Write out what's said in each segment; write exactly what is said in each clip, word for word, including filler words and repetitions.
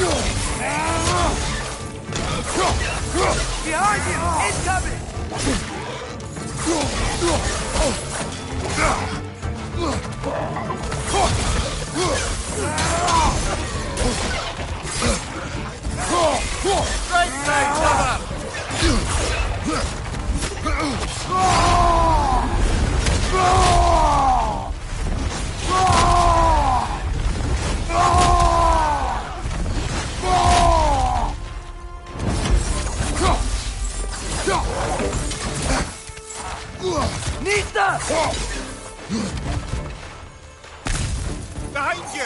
Behind you! Incoming! Straight side, cover! Nista! Behind you!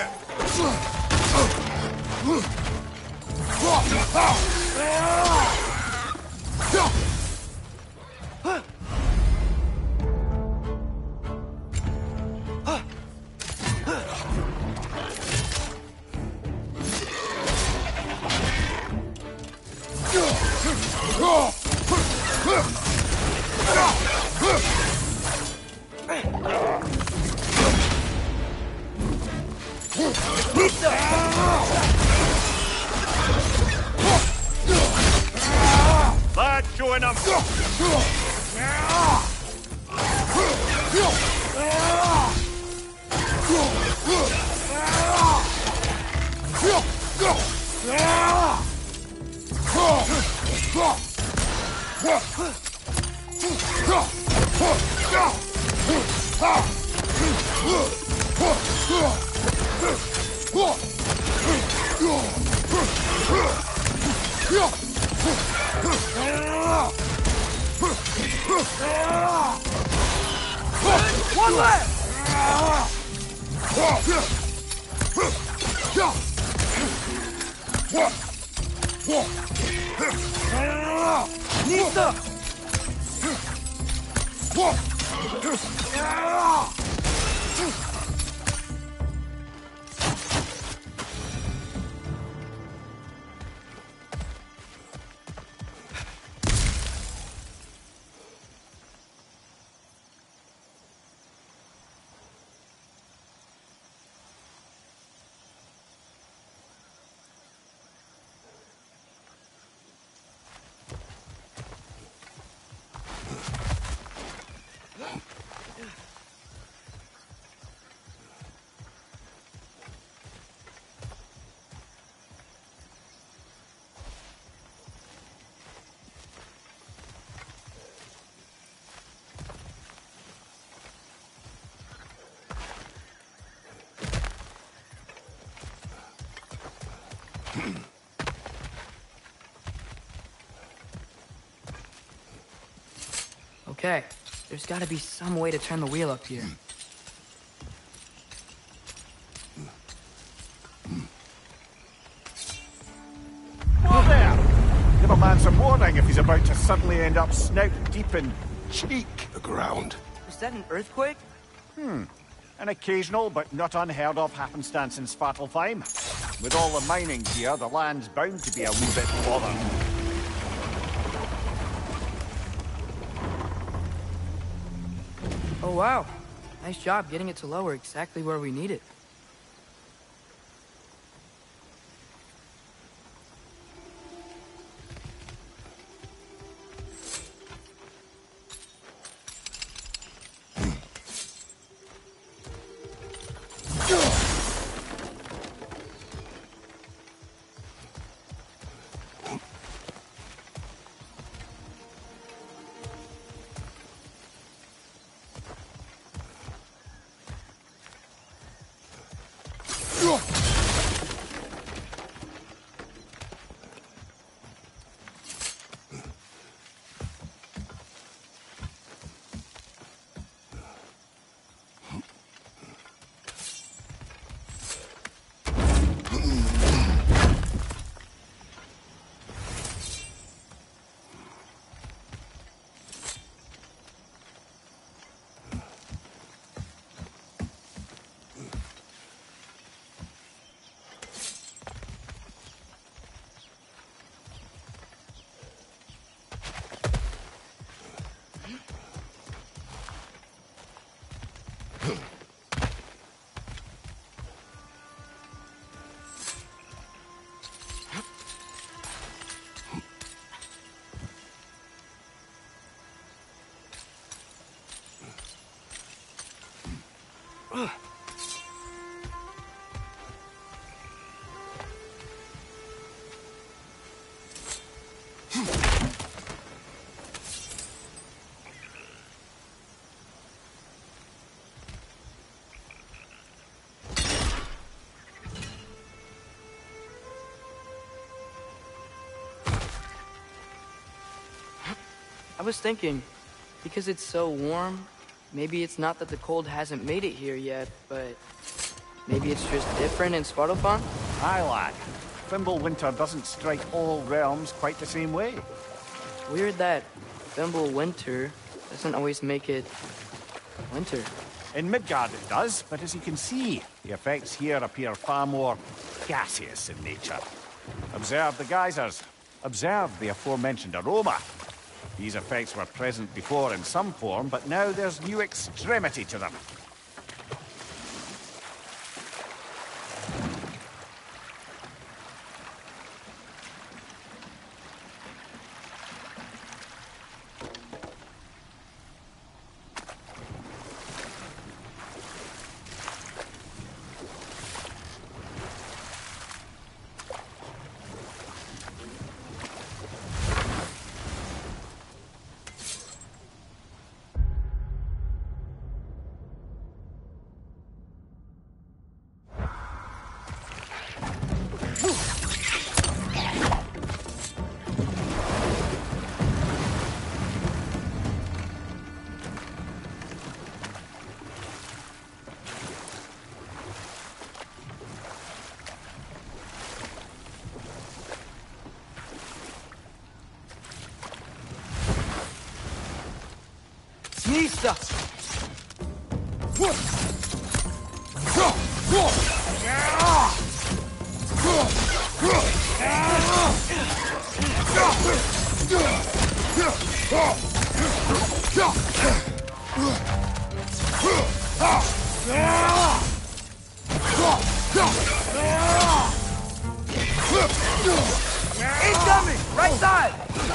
That's showing up. One left! Nista! Okay, there's gotta be some way to turn the wheel up here. Whoa there! Give a man some warning if he's about to suddenly end up snout deep in cheek. The ground. Is that an earthquake? Hmm. An occasional but not unheard of happenstance in Svartalfheim. With all the mining here, the land's bound to be a wee bit bothered. Oh wow, nice job getting it to lower exactly where we need it. I was thinking, because it's so warm, maybe it's not that the cold hasn't made it here yet, but maybe it's just different in Svartalfheim? Aye, lad. Fimbulwinter doesn't strike all realms quite the same way. Weird that Fimbulwinter doesn't always make it winter. In Midgard it does, but as you can see, the effects here appear far more gaseous in nature. Observe the geysers. Observe the aforementioned aroma. These effects were present before in some form, but now there's new extremity to them. Nista! Incoming! Right side!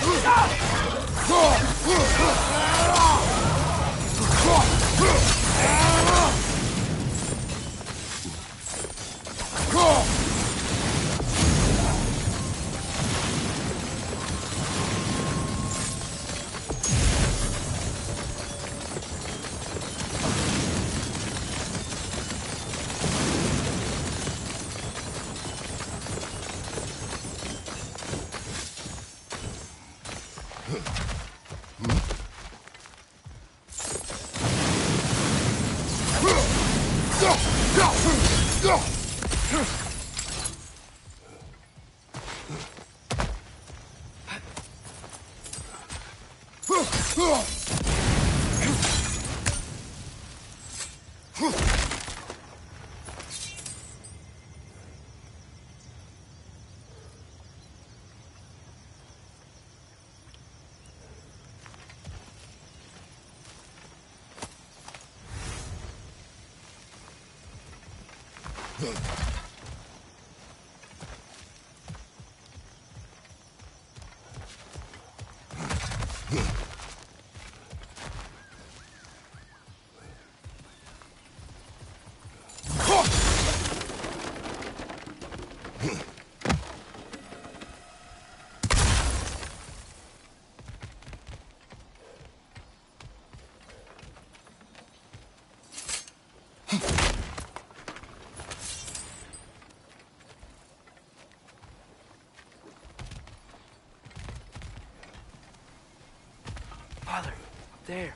Father, up there.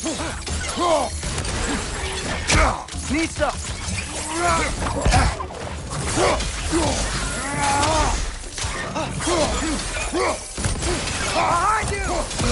Need some! Behind you!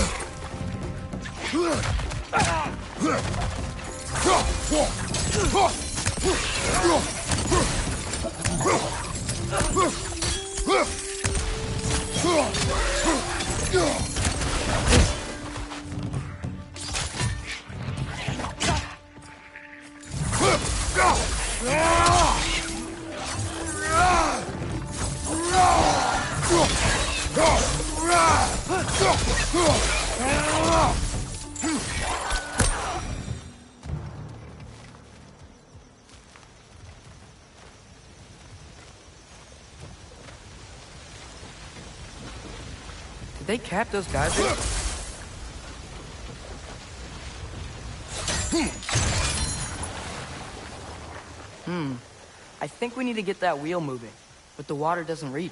Did they cap those geysers? Hmm. I think we need to get that wheel moving, but the water doesn't reach.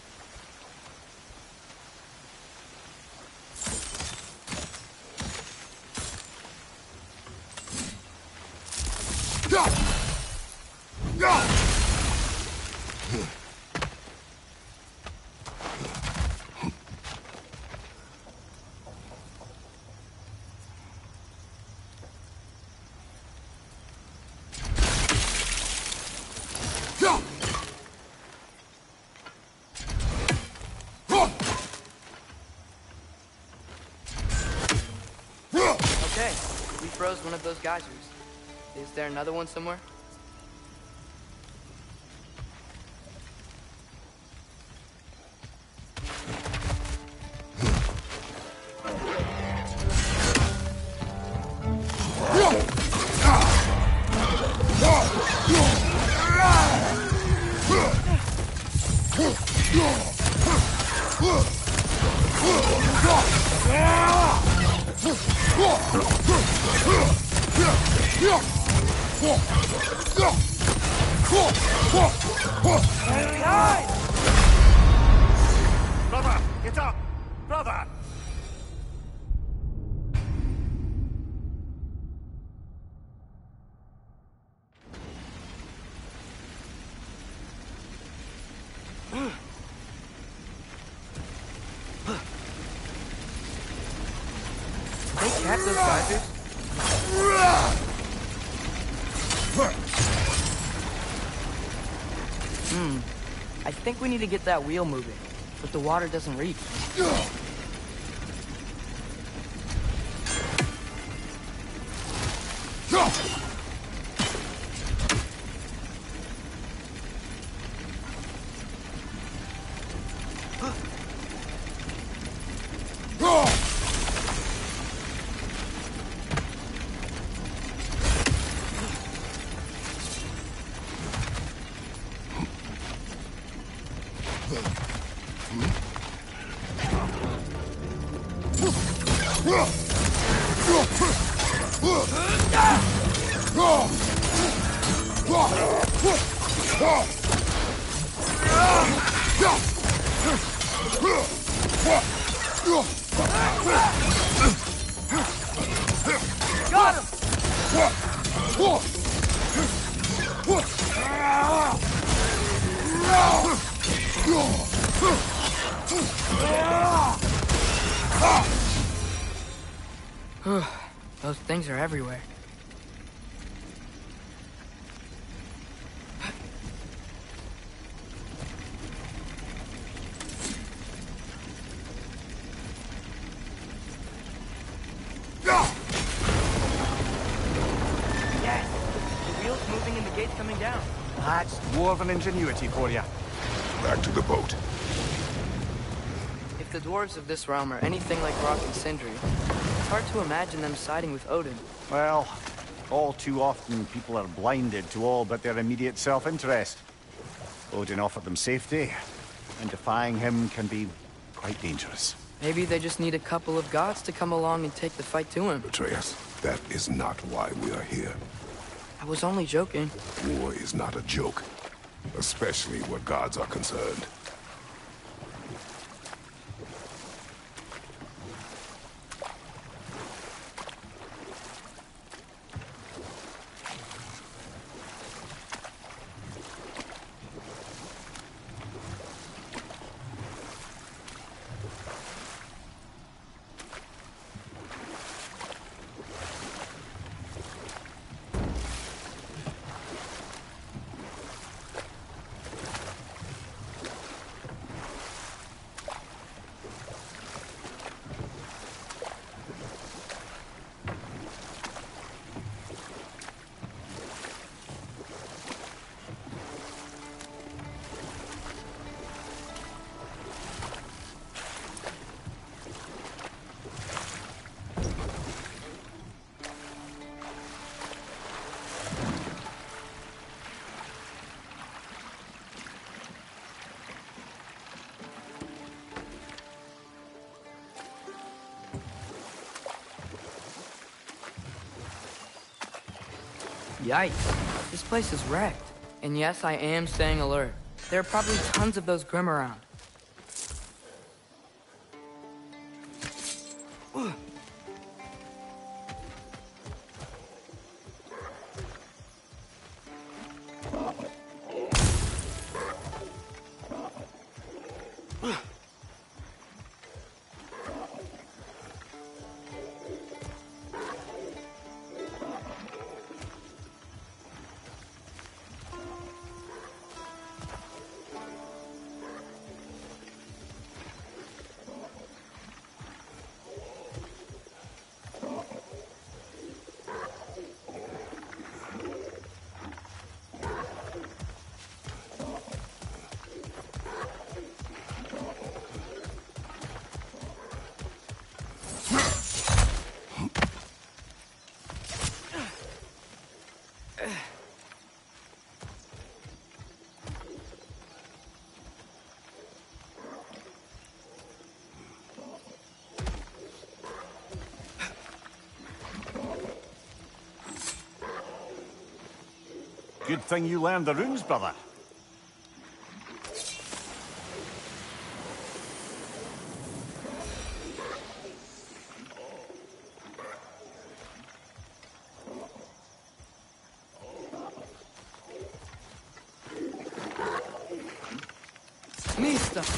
Okay, we froze one of those geysers. Is there another one somewhere? Brother, get up! Brother! They cap those geysers? Hmm. I think we need to get that wheel moving, but the water doesn't reach. Got him! Those things are everywhere. Yes! The wheel's moving and the gate's coming down. That's dwarven ingenuity for you. Back to the boat. If the dwarves of this realm are anything like Rock and Sindri, it's hard to imagine them siding with Odin. Well, all too often people are blinded to all but their immediate self-interest. Odin offered them safety, and defying him can be quite dangerous. Maybe they just need a couple of gods to come along and take the fight to him. Atreus, that is not why we are here. I was only joking. War is not a joke, especially where gods are concerned. Yikes. This place is wrecked. And yes, I am staying alert. There are probably tons of those Grim around. Good thing you learned the runes, brother. Mista!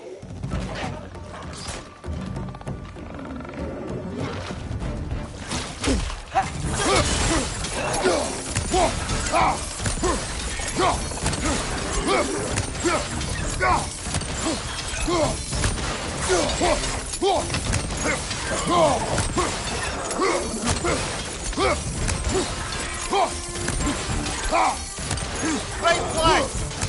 Right flag!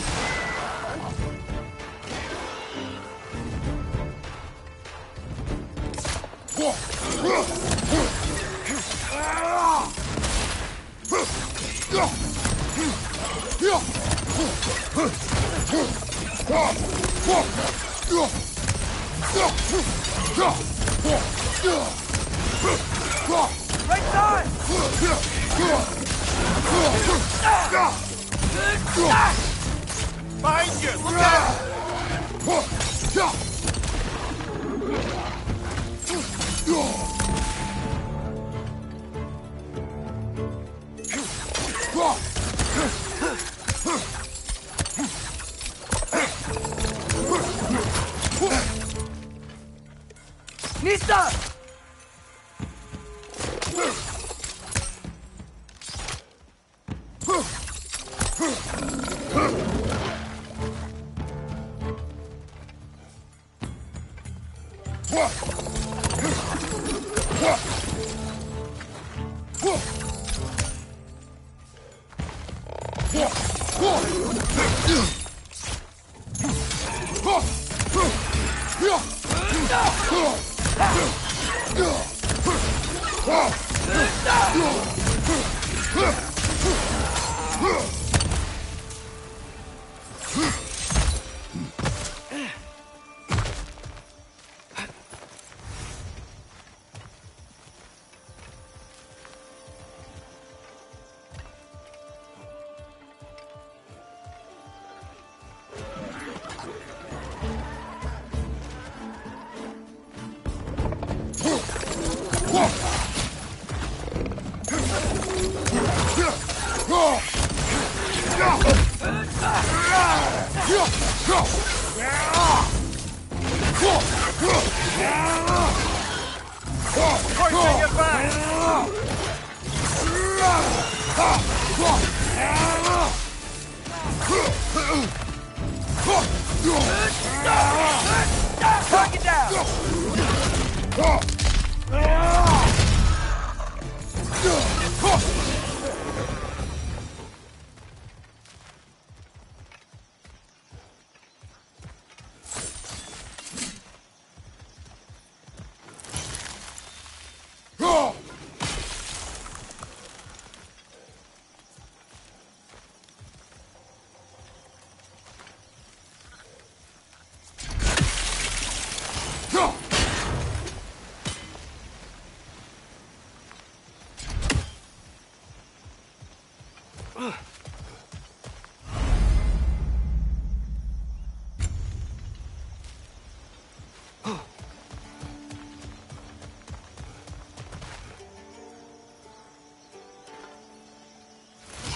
Right side! Behind you! Look out! Nista! Pointing your back! Knock it down!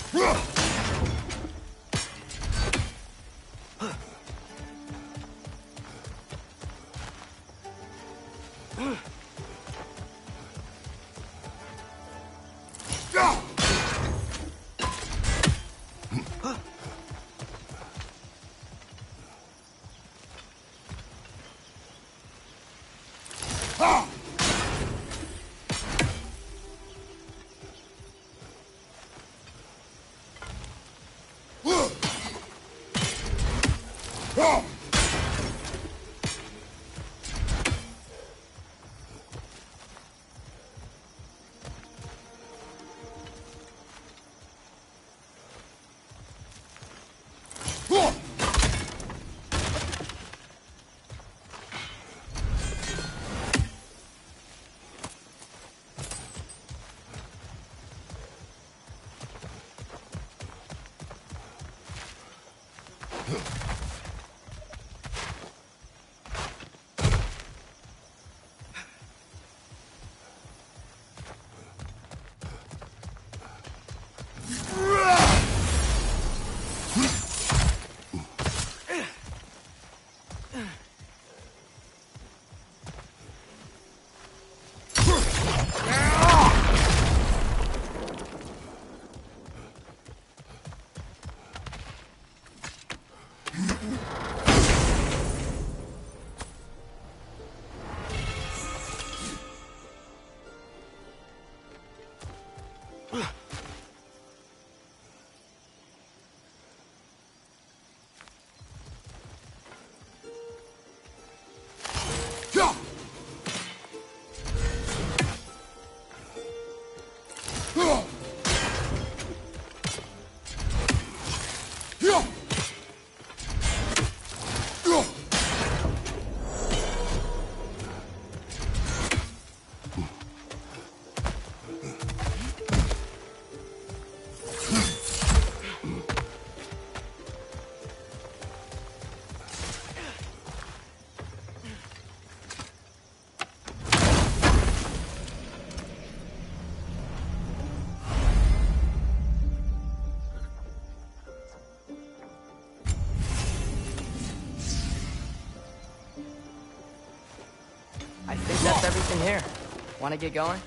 I think that's everything here. Want to get going?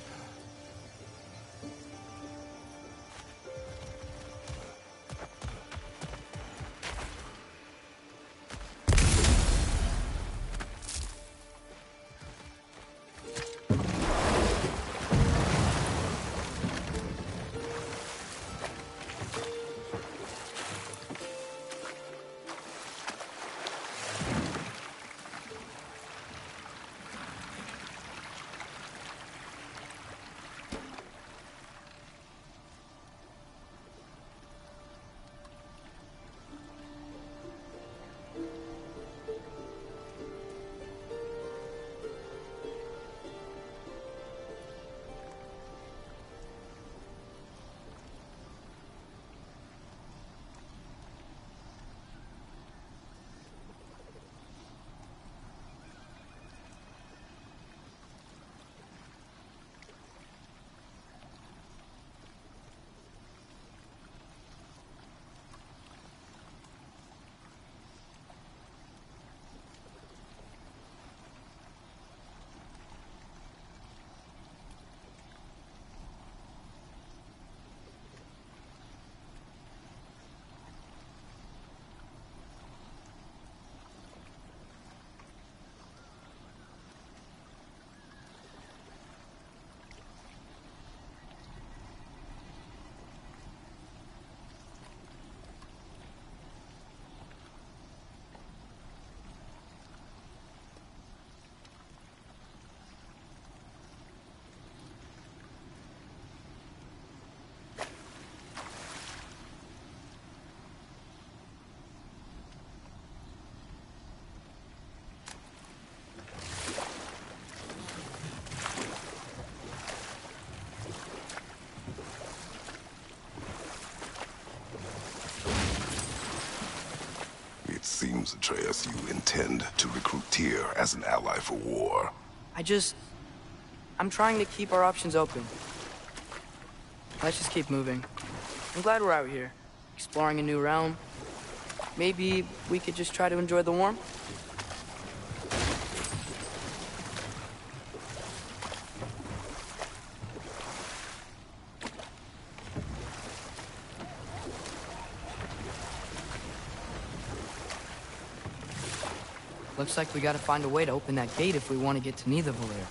It seems, Atreus, you intend to recruit Tyr as an ally for war. I just... I'm trying to keep our options open. Let's just keep moving. I'm glad we're out here, exploring a new realm. Maybe we could just try to enjoy the warmth? Looks like we gotta find a way to open that gate if we want to get to Nidavellir.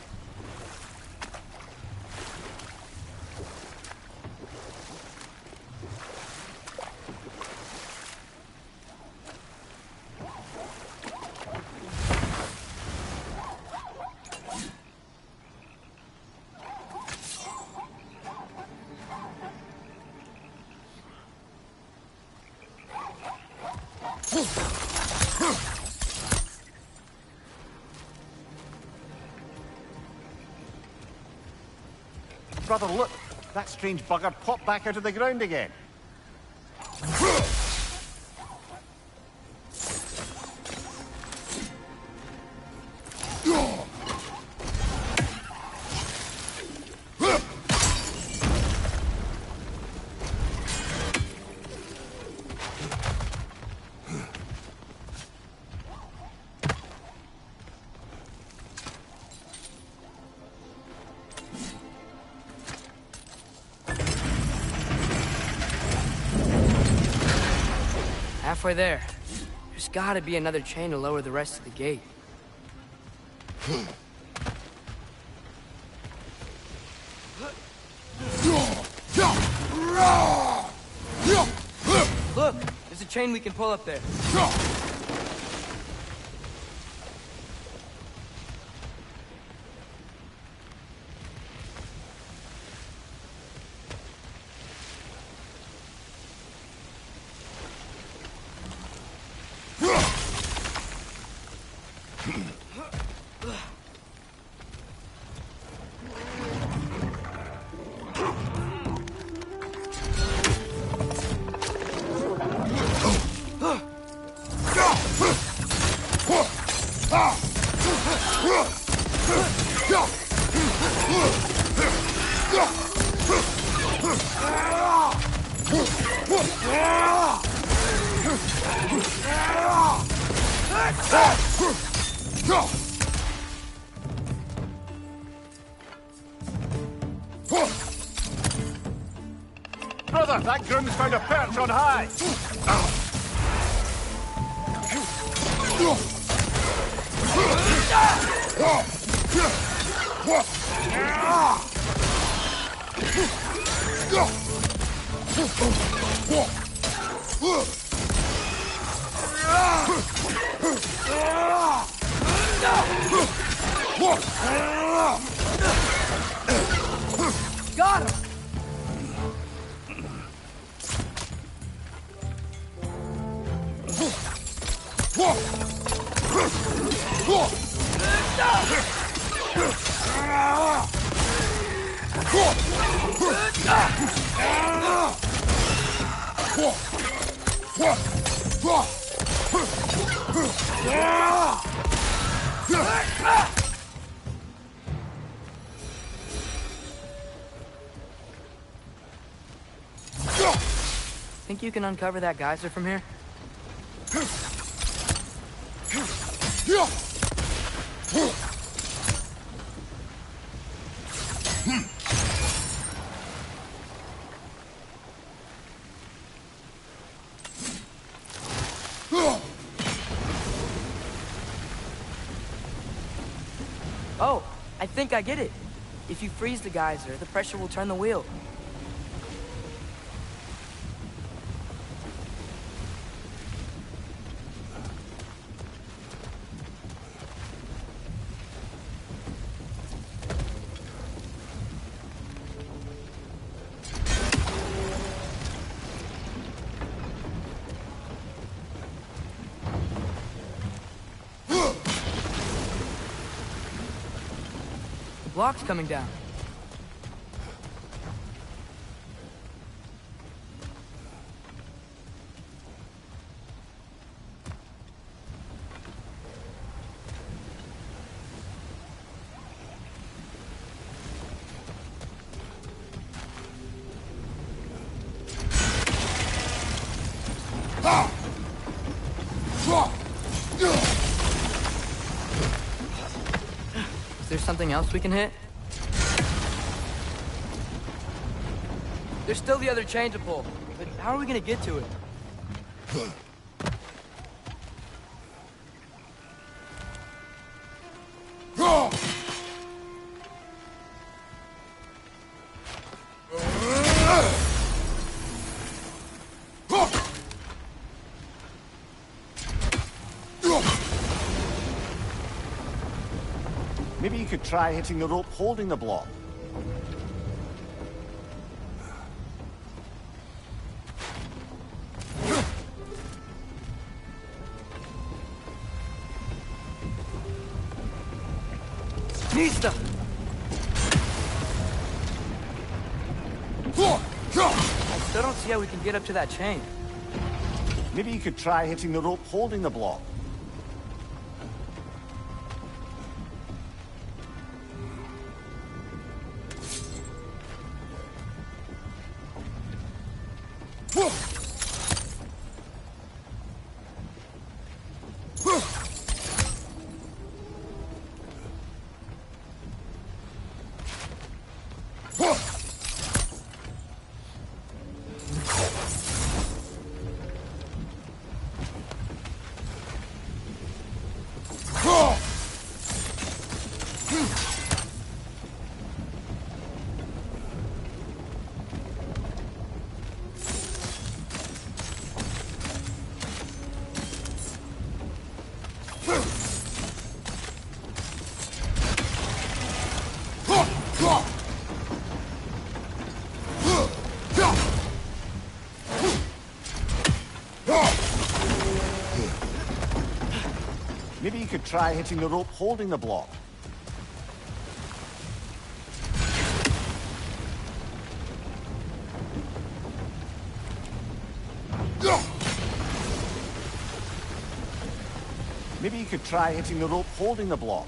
Brother, look! That strange bugger popped back out of the ground again. Halfway there. There's gotta be another chain to lower the rest of the gate. Look! There's a chain we can pull up there. Brother, that groom's found a perch on high! Got him! Think you can uncover that geyser from here? Oh, I think I get it. If you freeze the geyser, the pressure will turn the wheel. Block's coming down. Is there something else we can hit? There's still the other chain to pull, but how are we gonna get to it? Maybe you could try hitting the rope holding the block. Nista! I still don't see how we can get up to that chain. Maybe you could try hitting the rope holding the block. Maybe you could try hitting the rope holding the block. Maybe you could try hitting the rope holding the block.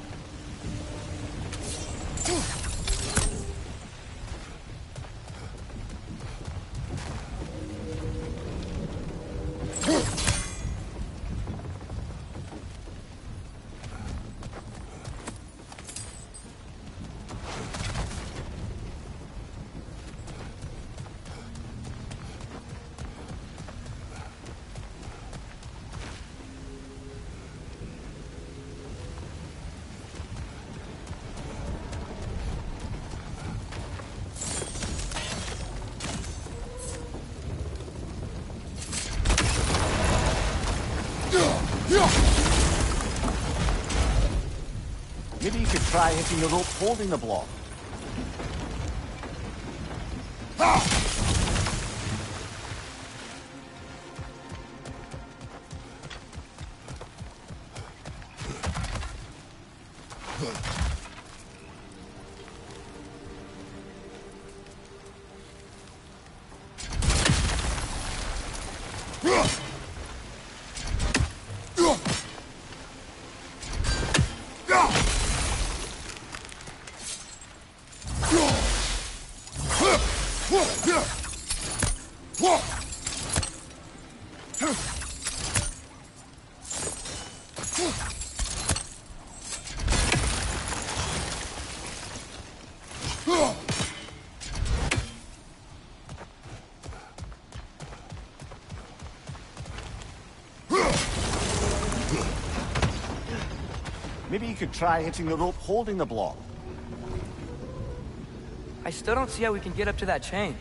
Maybe you could try hitting the rope holding the block. Maybe you could try hitting the rope holding the block. I still don't see how we can get up to that chain.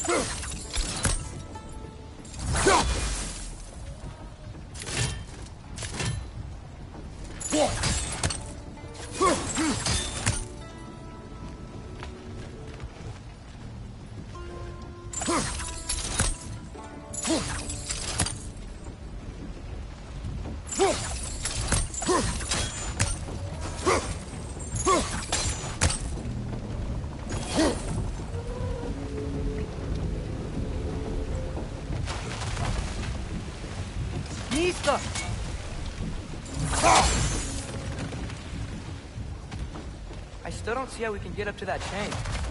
Nista! I still don't see how we can get up to that chain.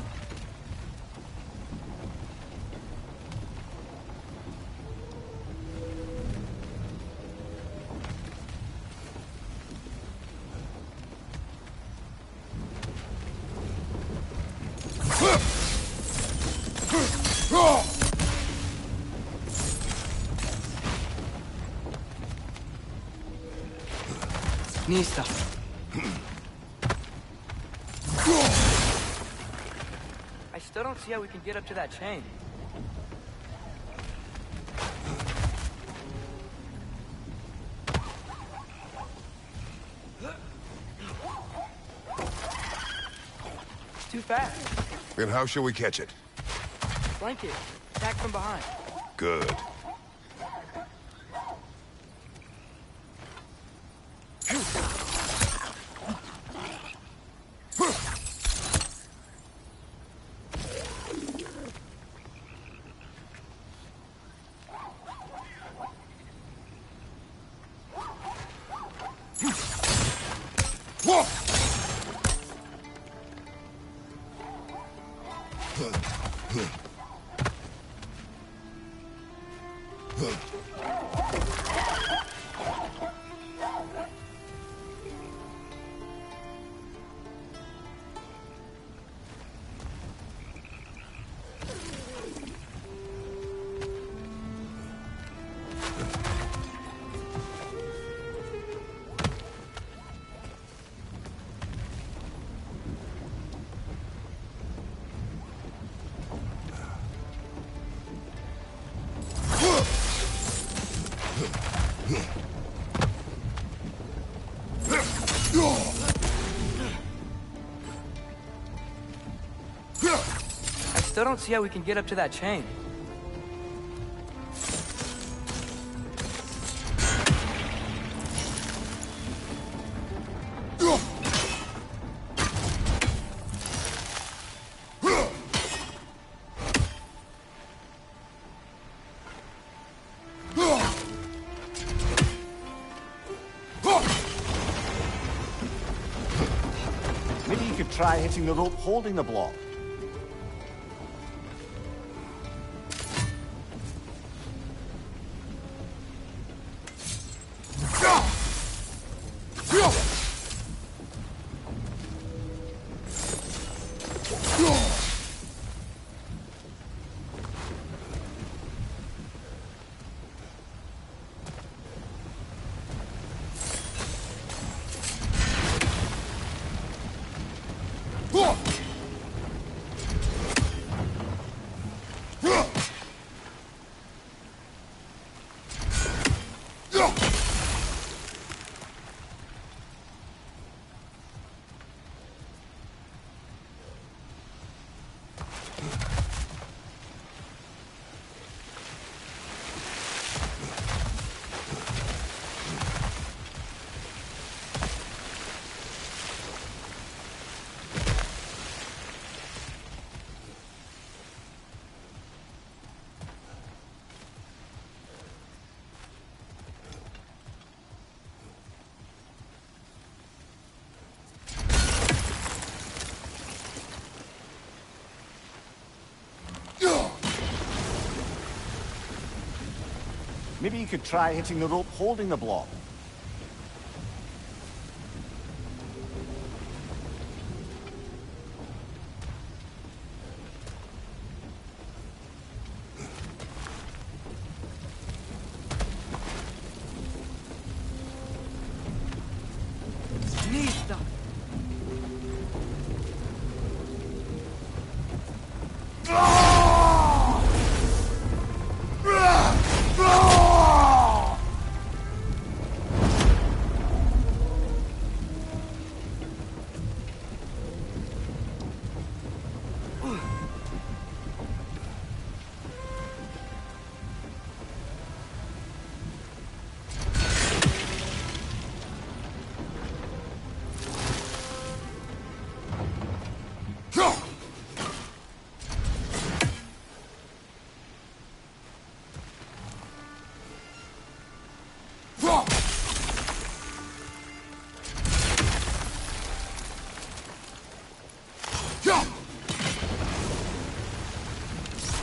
Nista. I still don't see how we can get up to that chain. It's too fast. Then how shall we catch it? Flank it. Attack from behind. Good. I still don't see how we can get up to that chain. Maybe you could try hitting the rope holding the block. Maybe you could try hitting the rope holding the block. Nista!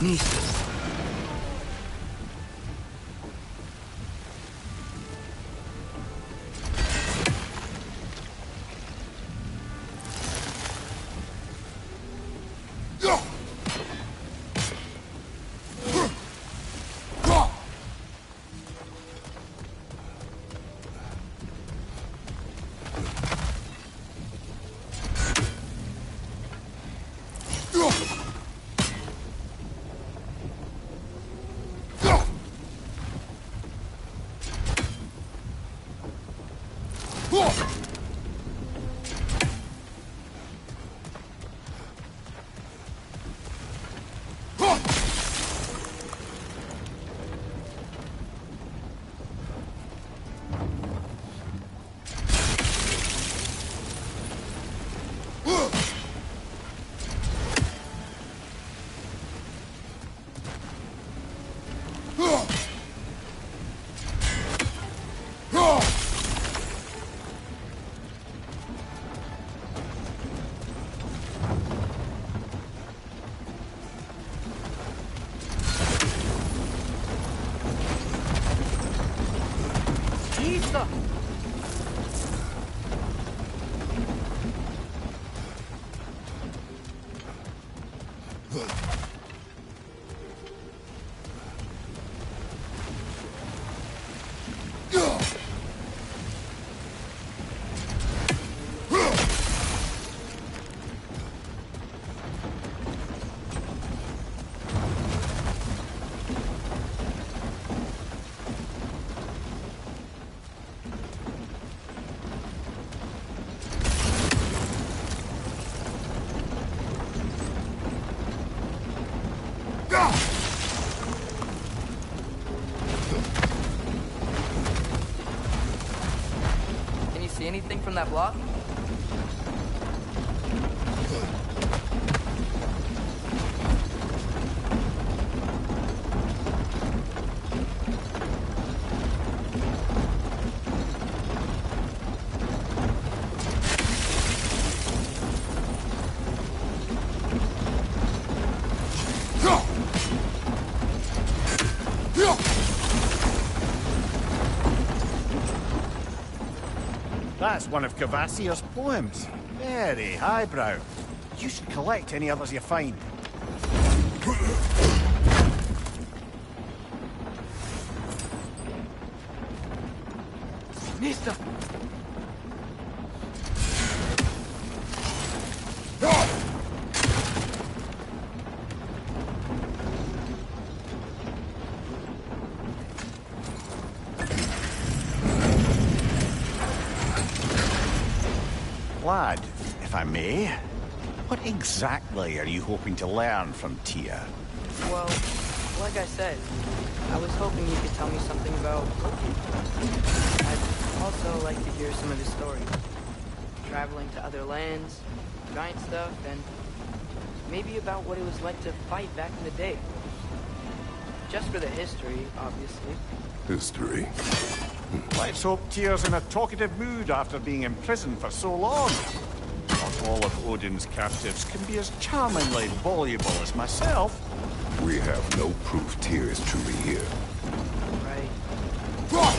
Mista. Mista! Can you see anything from that block? That's one of Kvasir's poems. Very highbrow. You should collect any others you find. Mista! Lad, if I may, what exactly are you hoping to learn from Tyr? Well, like I said, I was hoping you could tell me something about Loki. I'd also like to hear some of his story. Traveling to other lands, giant stuff, and maybe about what it was like to fight back in the day. Just for the history, obviously. History. Let's hope Tyr's in a talkative mood after being imprisoned for so long. Not all of Odin's captives can be as charmingly voluble as myself. We have no proof Tyr is truly here. Right.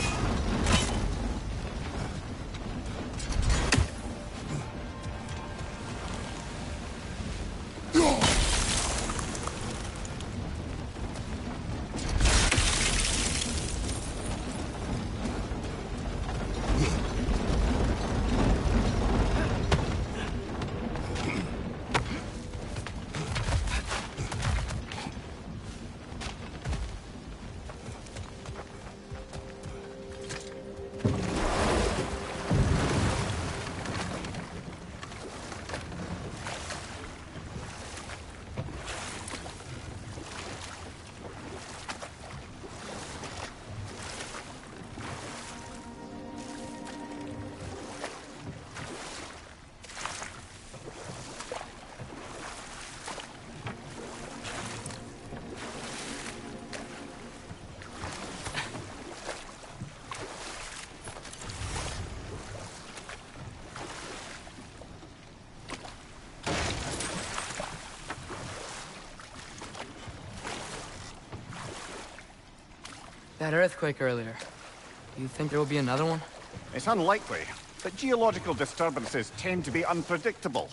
That earthquake earlier. Do you think there will be another one? It's unlikely, but geological disturbances tend to be unpredictable.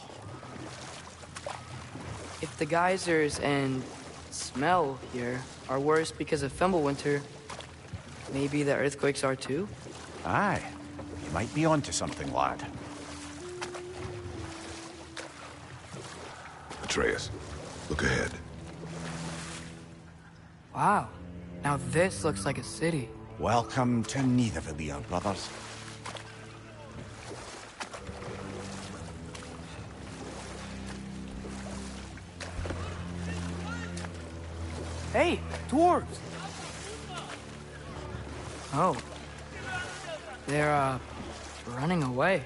If the geysers and smell here are worse because of Fimbulwinter, maybe the earthquakes are too? Aye. You might be onto something, lad. Atreus, look ahead. Wow. Now this looks like a city. Welcome to Nidavellir, brothers. Hey, dwarves! Oh. They're, uh, running away.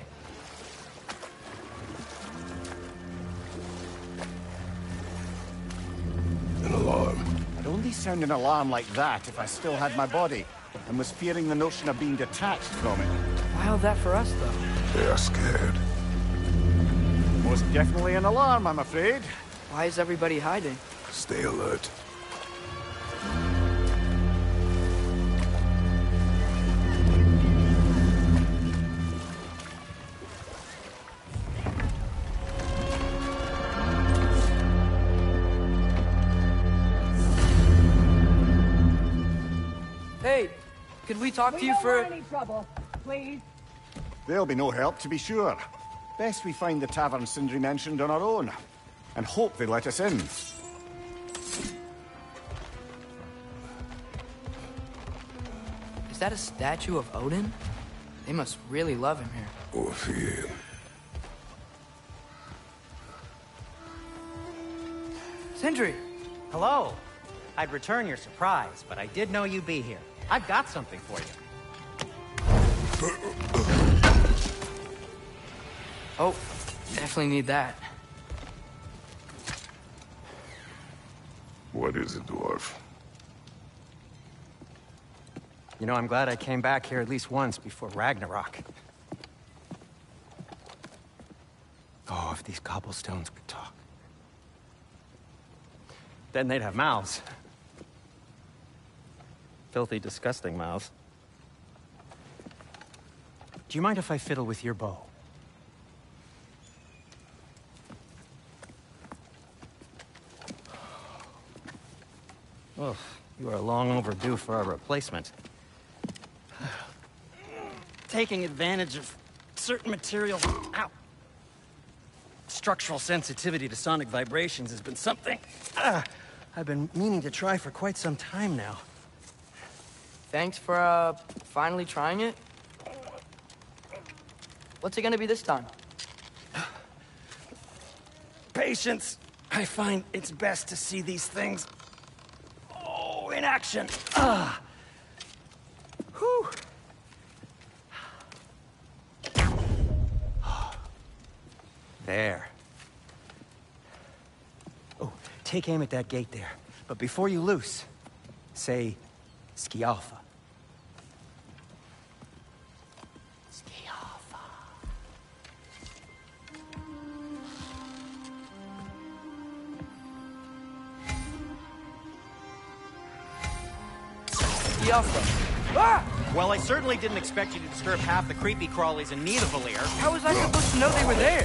An alarm. I'd only sound an alarm like that if I still had my body, and was fearing the notion of being detached from it. Wild that for us, though. They are scared. Most definitely an alarm, I'm afraid. Why is everybody hiding? Stay alert. Hey, could we talk We to you don't for... want any trouble, please. There'll be no help, to be sure. Best we find the tavern Sindri mentioned on our own, and hope they let us in. Is that a statue of Odin? They must really love him here. Orphean. Sindri! Hello. I'd return your surprise, but I did know you'd be here. I've got something for you. Oh, definitely need that. What is it, dwarf? You know, I'm glad I came back here at least once before Ragnarok. Oh, if these cobblestones could talk. Then they'd have mouths. Filthy, disgusting mouths. Do you mind if I fiddle with your bow? Oh, you are long overdue for a replacement. Taking advantage of certain materials. Ow. Structural sensitivity to sonic vibrations has been something uh, I've been meaning to try for quite some time now. Thanks for, uh, finally trying it. What's it gonna be this time? Patience. I find it's best to see these things, oh, in action. Ah. Whew. There. Oh, take aim at that gate there. But before you loose, say, Skialfa. Skialfa. Yalfa. Ah! Well, I certainly didn't expect you to disturb half the creepy crawlies in Nidavellir. How was I supposed to know they were there?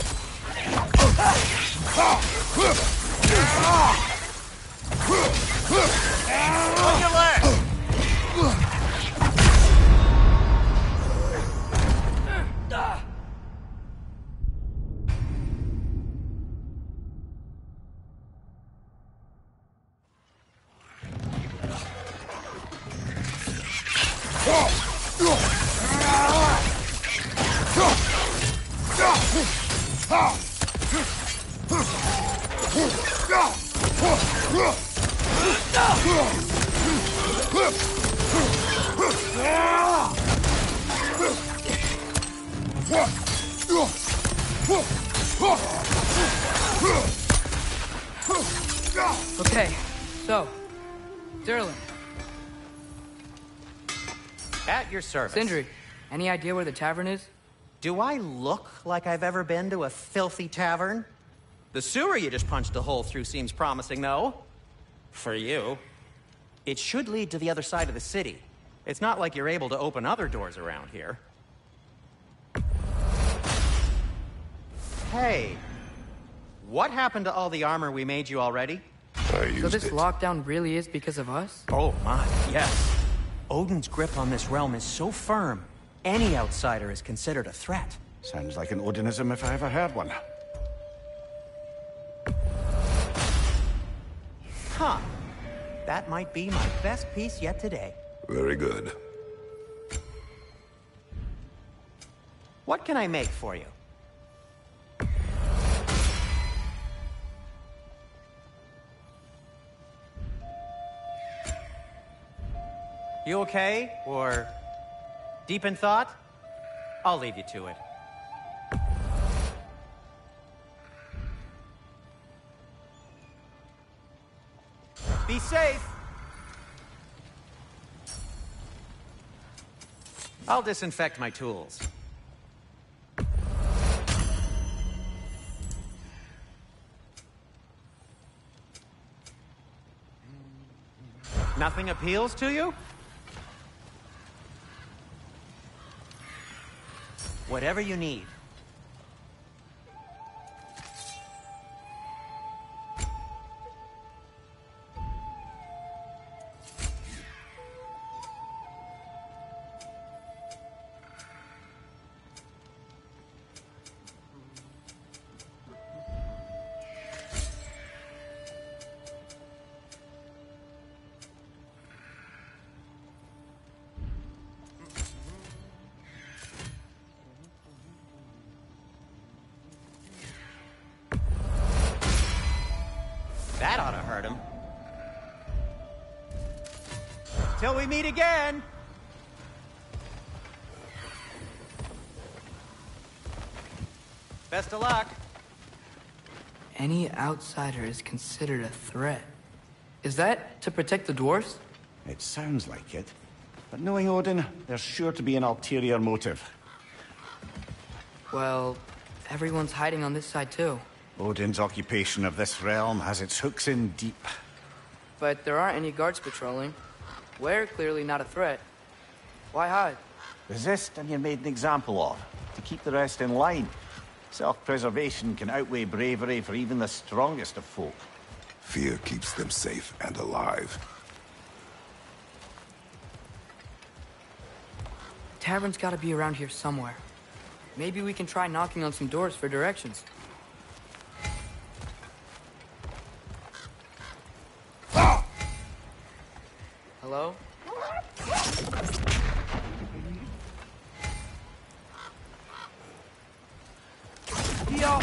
On your left! Okay, so, Durlin, At your service. Sindri, any idea where the tavern is? Do I look like I've ever been to a filthy tavern? The sewer you just punched a hole through seems promising, though. For you. It should lead to the other side of the city. It's not like you're able to open other doors around here. Hey, what happened to all the armor we made you already? I used So this it. lockdown really is because of us? Oh my, yes. Odin's grip on this realm is so firm, any outsider is considered a threat. Sounds like an Odinism if I ever heard one. Huh. That might be my best piece yet today. Very good. What can I make for you? You okay? Or deep in thought? I'll leave you to it. Be safe! I'll disinfect my tools. Nothing appeals to you? Whatever you need. That ought to hurt him. Till we meet again! Best of luck. Any outsider is considered a threat. Is that to protect the dwarves? It sounds like it. But knowing Odin, there's sure to be an ulterior motive. Well, everyone's hiding on this side too. Odin's occupation of this realm has its hooks in deep. But there aren't any guards patrolling. We're clearly not a threat. Why hide? Resist and you're made an example of, to keep the rest in line. Self-preservation can outweigh bravery for even the strongest of folk. Fear keeps them safe and alive. Tavern's gotta be around here somewhere. Maybe we can try knocking on some doors for directions. Hello? Yo!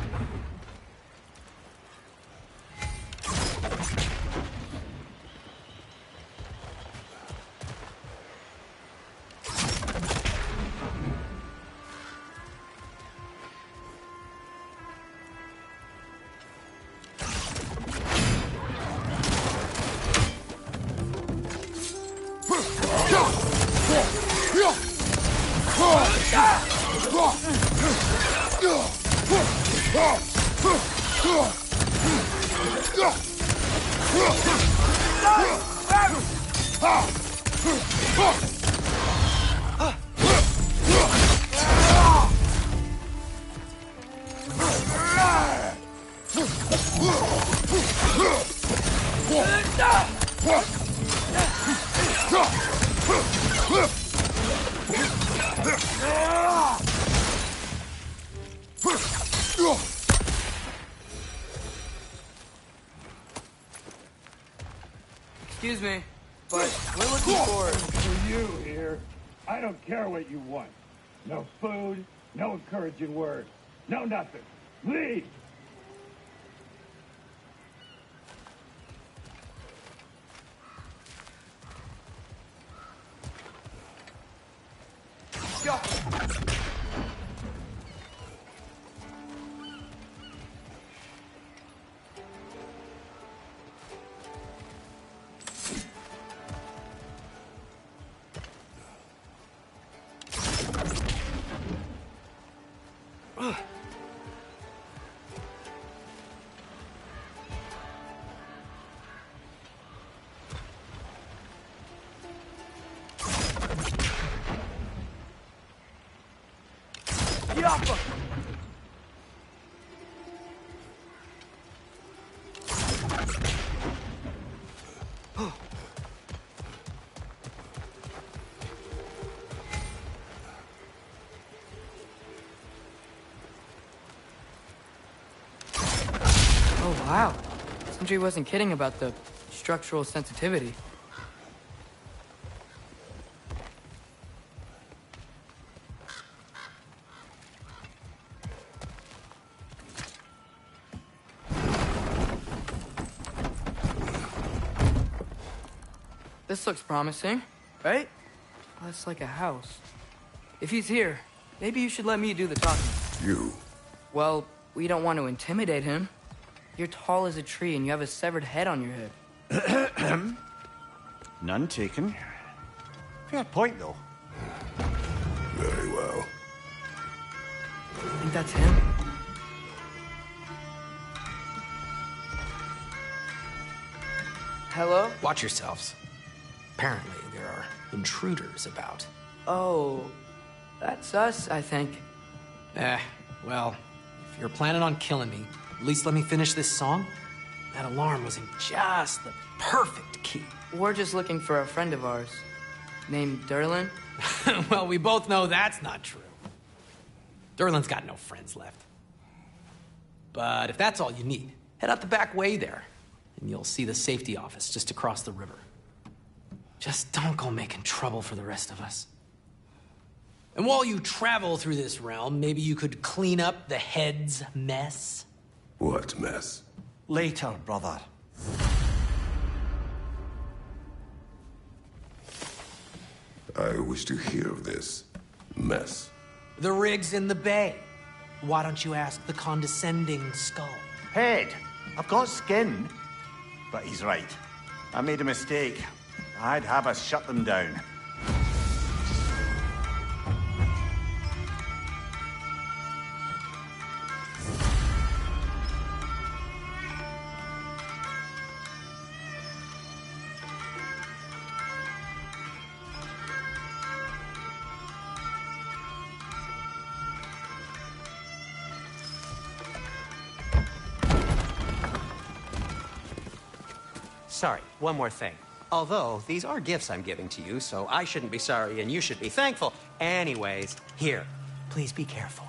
Excuse me, but we're looking for... For you here, I don't care what you want. No food, no encouraging words, no nothing. Leave! off him! Oh, wow. Sindri wasn't kidding about the structural sensitivity. This looks promising, right? That's like a house. If he's here, maybe you should let me do the talking. You? Well, we don't want to intimidate him. You're tall as a tree and you have a severed head on your head. None taken. Fair point, though. Very well. I think that's him. Hello? Watch yourselves. Apparently, there are intruders about. Oh, that's us, I think. Eh, well, if you're planning on killing me, at least let me finish this song. That alarm was in just the perfect key. We're just looking for a friend of ours named Durlin. Well, we both know that's not true. Durlin's got no friends left. But if that's all you need, head out the back way there, and you'll see the safety office just across the river. Just don't go making trouble for the rest of us. And while you travel through this realm, maybe you could clean up the head's mess? What mess? Later, brother. I wish to hear of this mess. The rig's in the bay. Why don't you ask the condescending skull? Head, I've got skin. But he's right. I made a mistake. I'd have us shut them down. Sorry, one more thing. Although, these are gifts I'm giving to you, so I shouldn't be sorry and you should be thankful. Anyways, here, please be careful.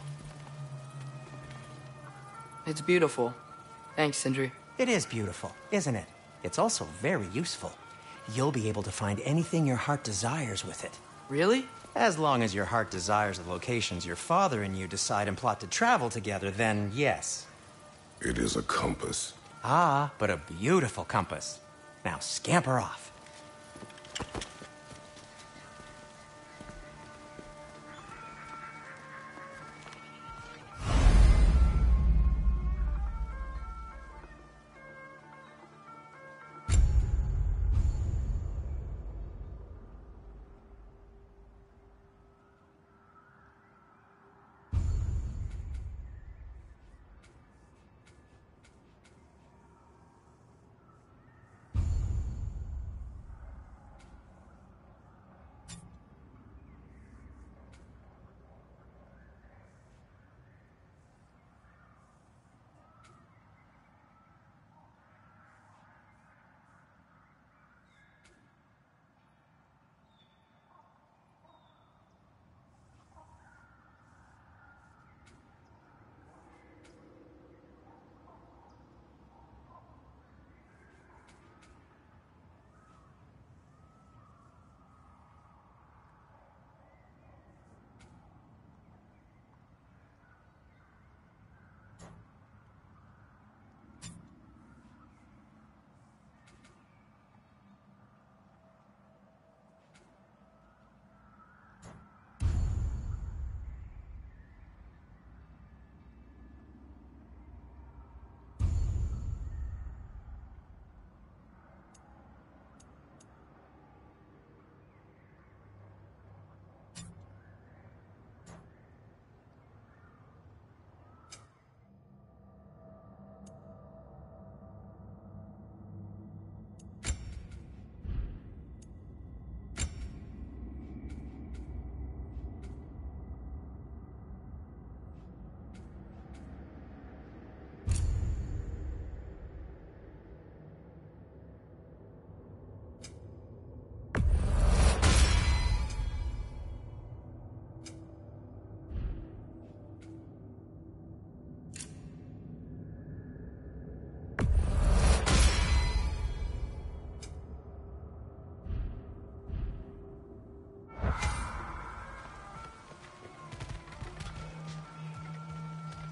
It's beautiful. Thanks, Sindri. It is beautiful, isn't it? It's also very useful. You'll be able to find anything your heart desires with it. Really? As long as your heart desires the locations your father and you decide and plot to travel together, then yes. It is a compass. Ah, but a beautiful compass. Now scamper off.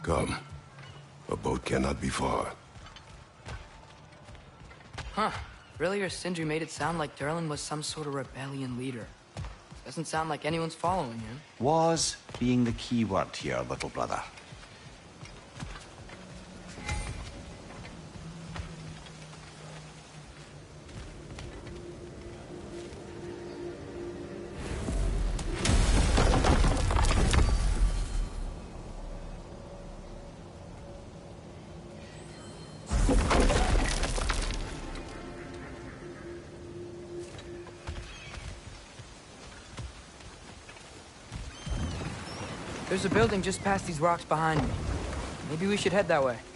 Come. A boat cannot be far. Huh. Earlier, Sindri made it sound like Durlin was some sort of rebellion leader. Doesn't sound like anyone's following him. Was being the key word here, little brother. There's a building just past these rocks behind me. Maybe we should head that way.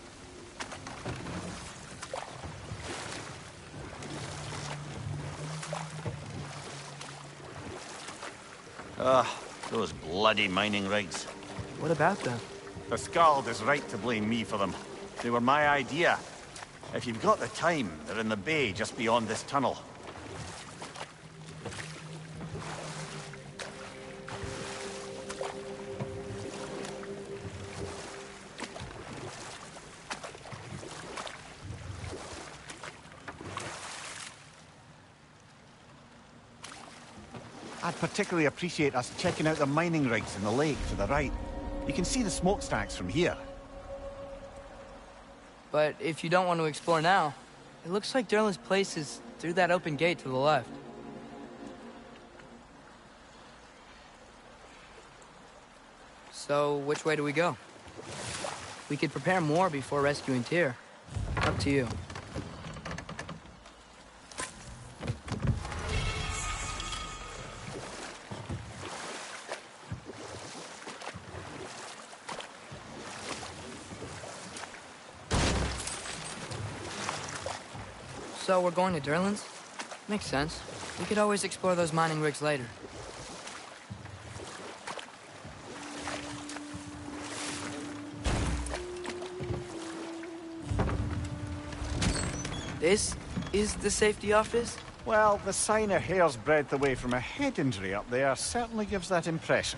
Ah, those bloody mining rigs. What about them? The Skald is right to blame me for them. They were my idea. If you've got the time, they're in the bay just beyond this tunnel. I'd particularly appreciate us checking out the mining rigs in the lake to the right. You can see the smokestacks from here. But if you don't want to explore now, it looks like Durlin's place is through that open gate to the left. So, which way do we go? We could prepare more before rescuing Tyr. Up to you. So we're going to Durlin's? Makes sense. We could always explore those mining rigs later. This is the safety office? Well, the sign a hair's breadth away from a head injury up there certainly gives that impression.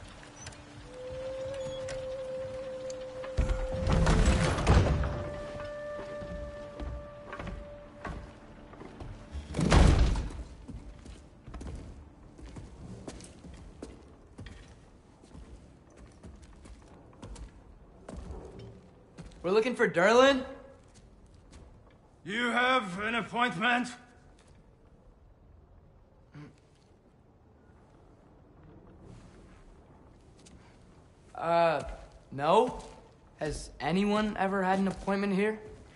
We're looking for Durlin? You have an appointment? Uh, no? Has anyone ever had an appointment here?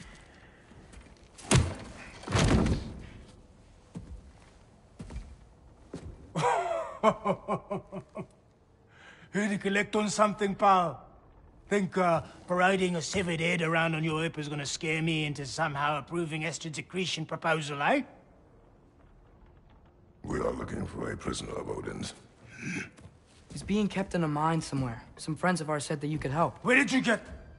Here to collect on something, pal? Think uh, parading a severed head around on your hip is gonna scare me into somehow approving Estrid's accretion proposal, eh? We are looking for a prisoner of Odin's. He's being kept in a mine somewhere. Some friends of ours said that you could help. Where did you get...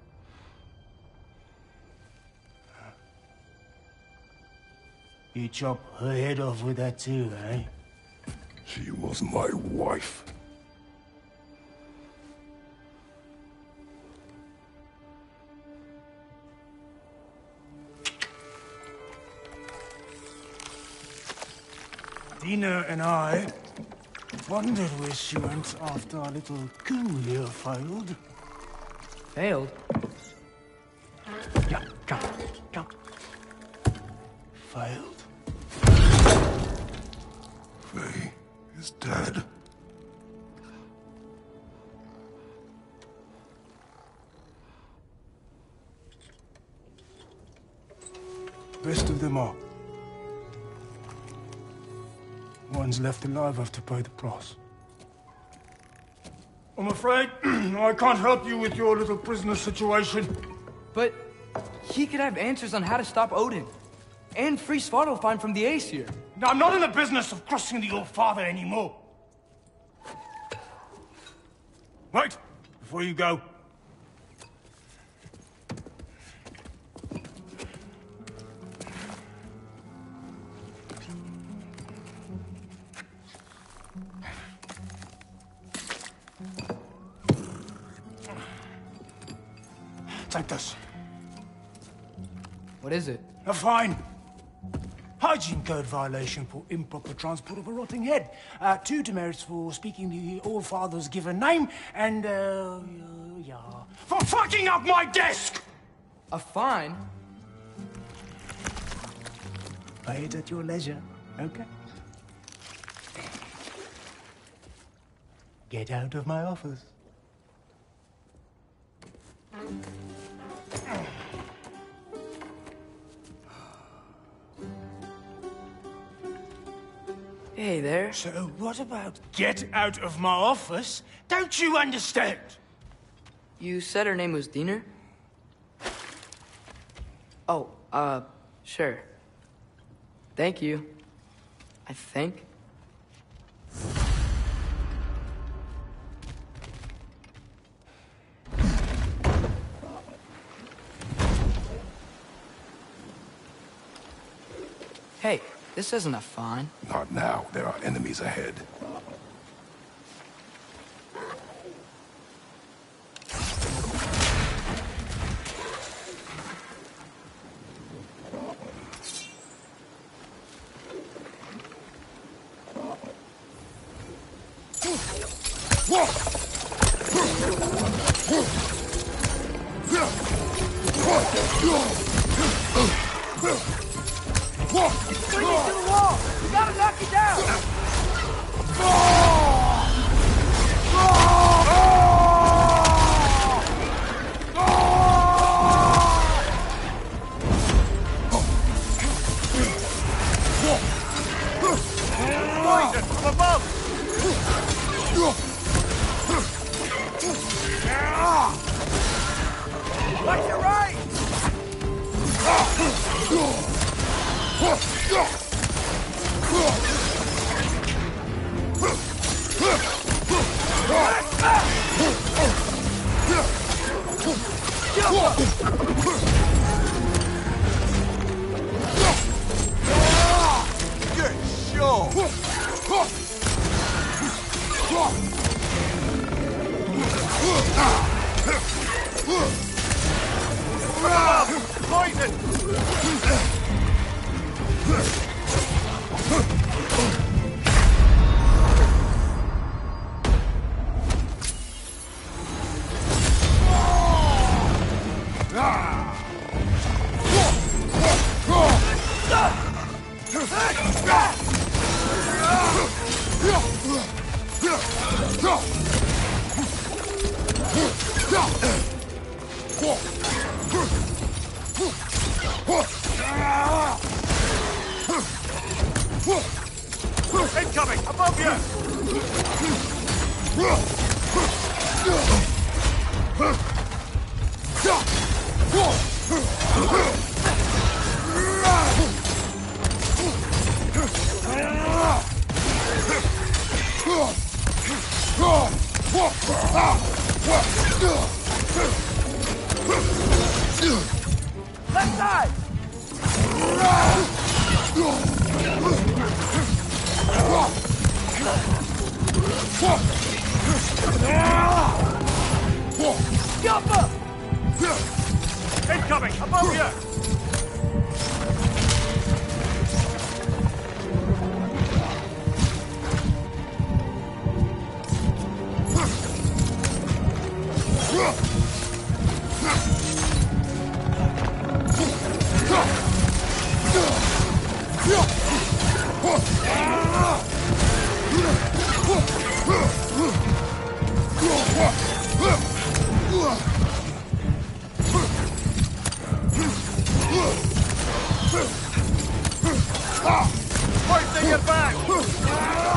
You chop her head off with that too, eh? She was my wife. Dina and I wondered where she went after our little coup here failed. Failed? Yeah, come, come. Failed. Faye is dead. Rest of them are. One's left alive have to pay the price. I'm afraid I can't help you with your little prisoner situation. But he could have answers on how to stop Odin. And free Svartalfheim from the Aesir. Now, I'm not in the business of crossing the old father anymore. Wait, before you go. Take this. What is it? A fine. Hygiene code violation for improper transport of a rotting head. Uh, two demerits for speaking the All-Father's given name, and, uh, yeah, for fucking up my desk! A fine? Pay it at your leisure, okay? Get out of my office. Hey there. So what about get out of my office? Don't you understand? You said her name was Diener? Oh, uh, sure. Thank you. I think. Hey, this isn't a fine. Not now. There are enemies ahead. Bring it to the wall! We gotta knock it down! Poison from above! Watch your right! Good show! Poison! Incoming! Above you! Left side! Jumper! Incoming! Above you! Hoisting it back!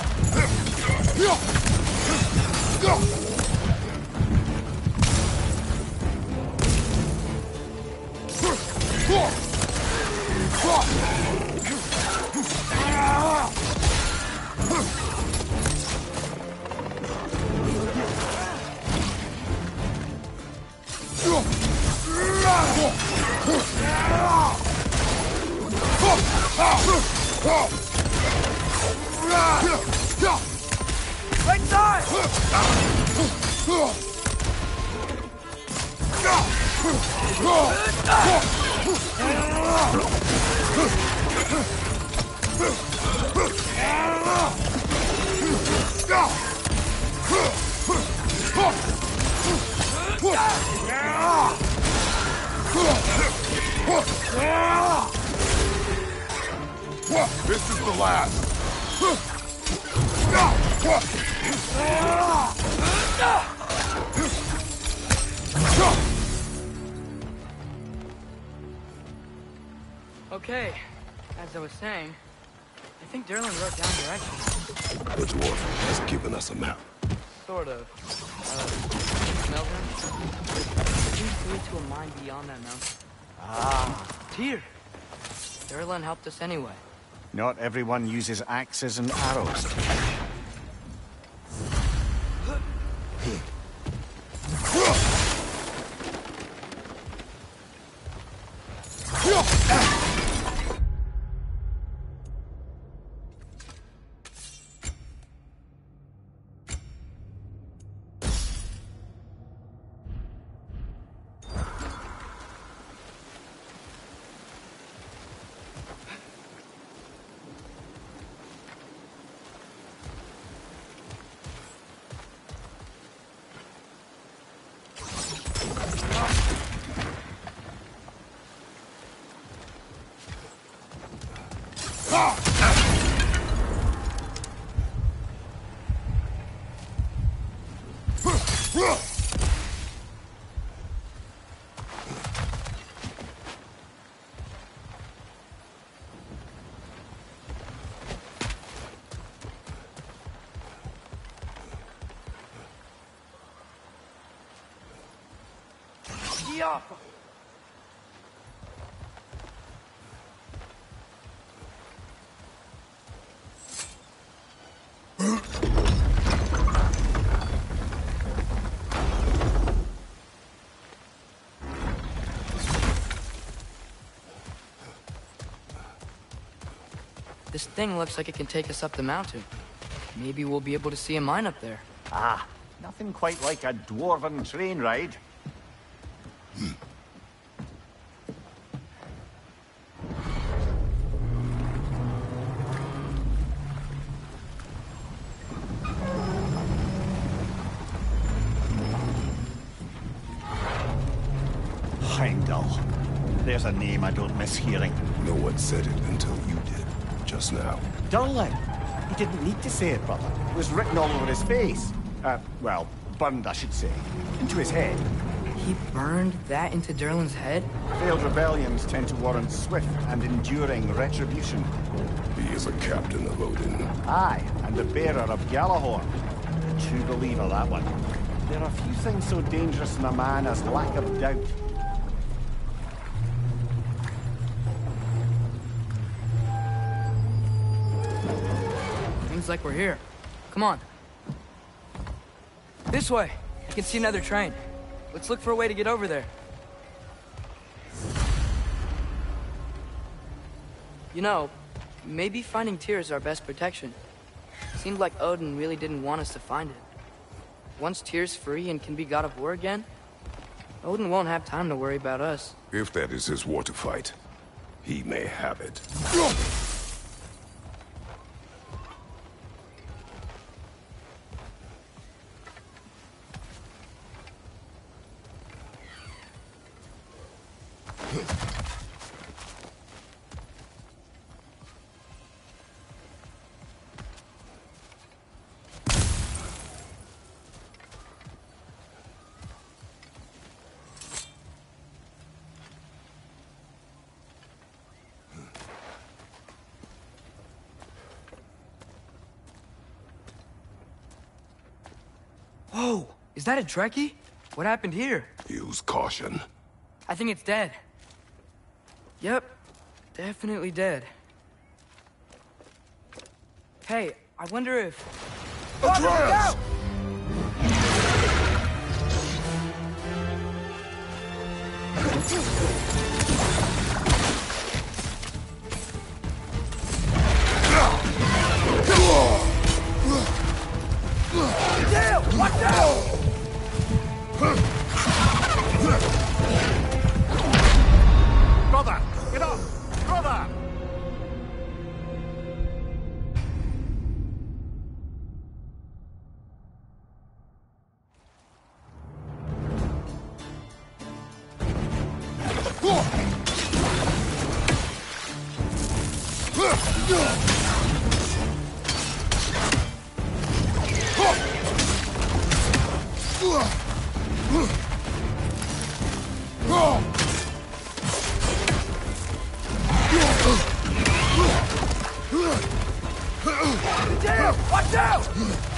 Right side! This is the last. Okay, as I was saying, I think Durlin wrote down directions. The dwarf has given us a map. Sort of. Uh, smell them? It seems to lead to a mine beyond that mountain. Ah, Tyr! Durlin helped us anyway. not everyone uses axes and arrows. Yeah. This thing looks like it can take us up the mountain. Maybe we'll be able to see a mine up there. Ah, nothing quite like a dwarven train ride. Heimdall. There's a name I don't miss hearing. No one said it until you did, just now. Durlin. He didn't need to say it, brother. It was written all over his face. Uh, well, burned, I should say. Into his head. He burned that into Durlin's head? Failed rebellions tend to warrant swift and enduring retribution. He is a captain of Odin. Aye, and the bearer of Galahorn. A true believer, that one. There are few things so dangerous in a man as lack of doubt. Seems like we're here. Come on. This way. I can see another train. Let's look for a way to get over there. You know, maybe finding Tyr is our best protection. Seemed like Odin really didn't want us to find it. Once Tyr's free and can be god of war again, Odin won't have time to worry about us. If that is his war to fight, he may have it. Whoa! Is that a Trekkie? What happened here? Use caution. I think it's dead. Yep. Definitely dead. Hey, I wonder if... Atreus! Watch out! Damn! Watch out!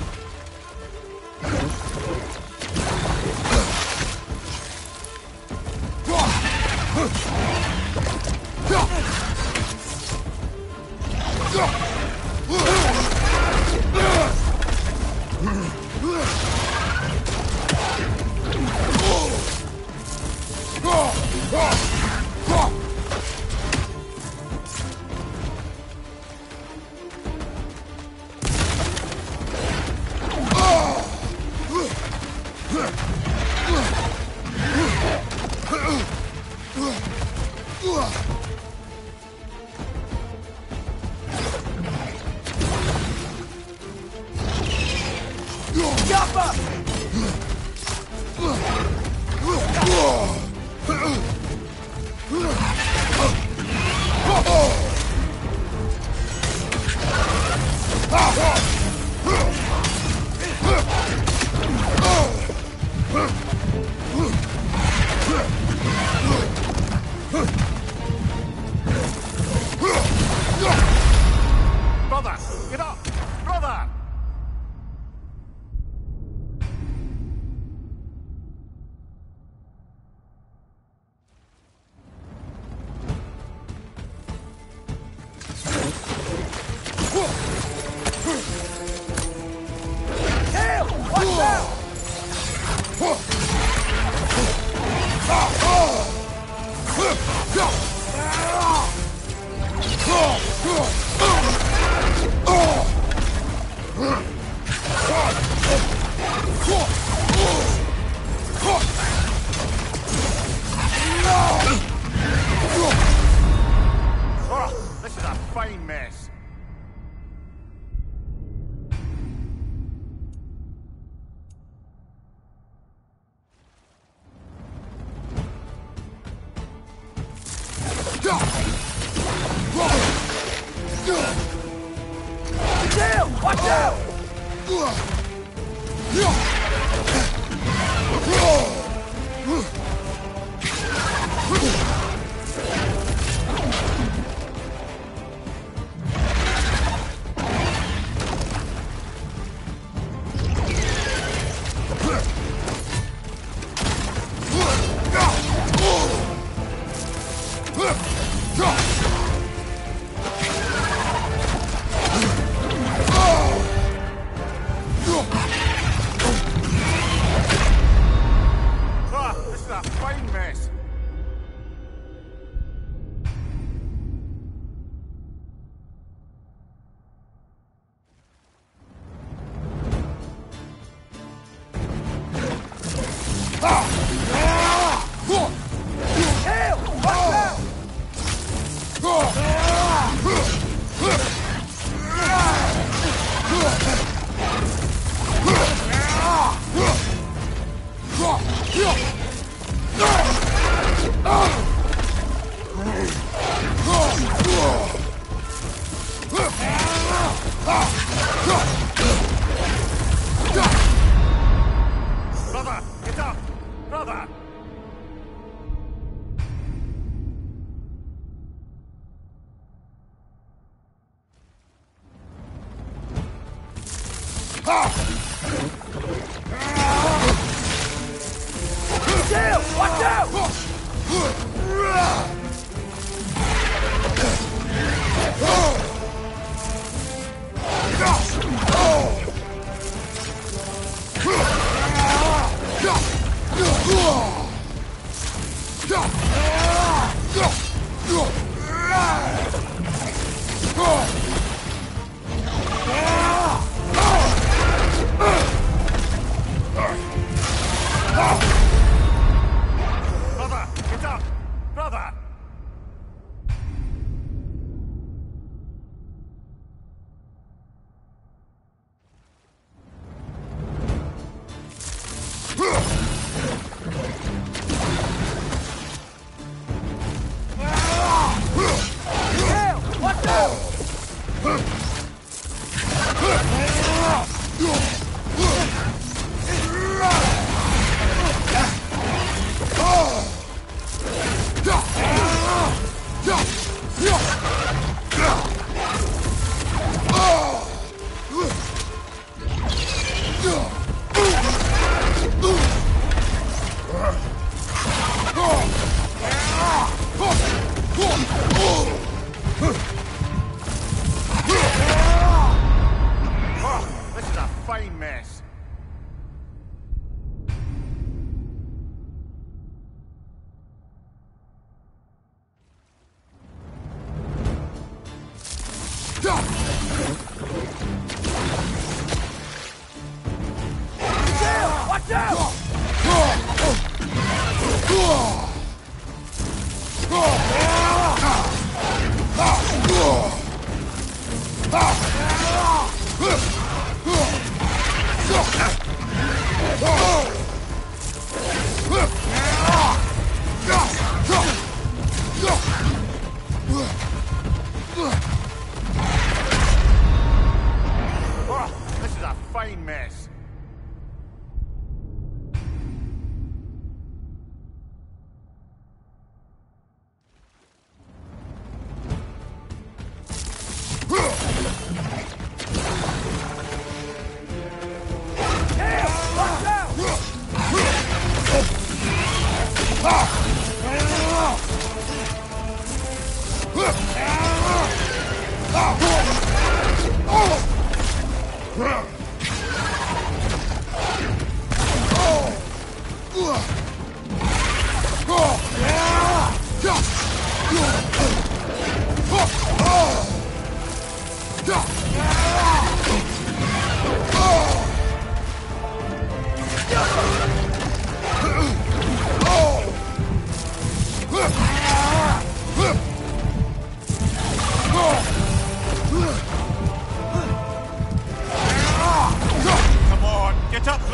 Brother, get up! Brother! Oh, this is a fine mess. Damn! Watch out! Ah, this is a fine mess. Brother, get up! Brother! Damn! Watch out! Brother, get up! Brother!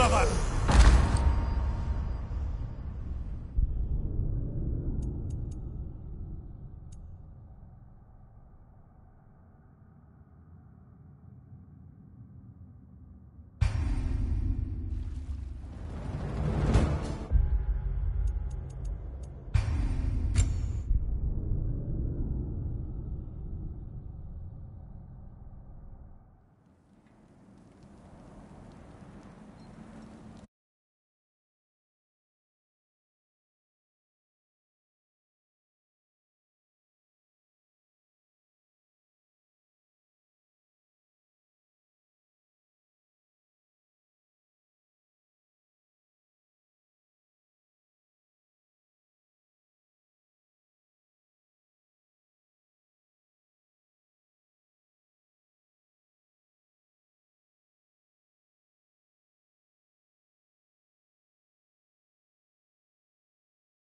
of us!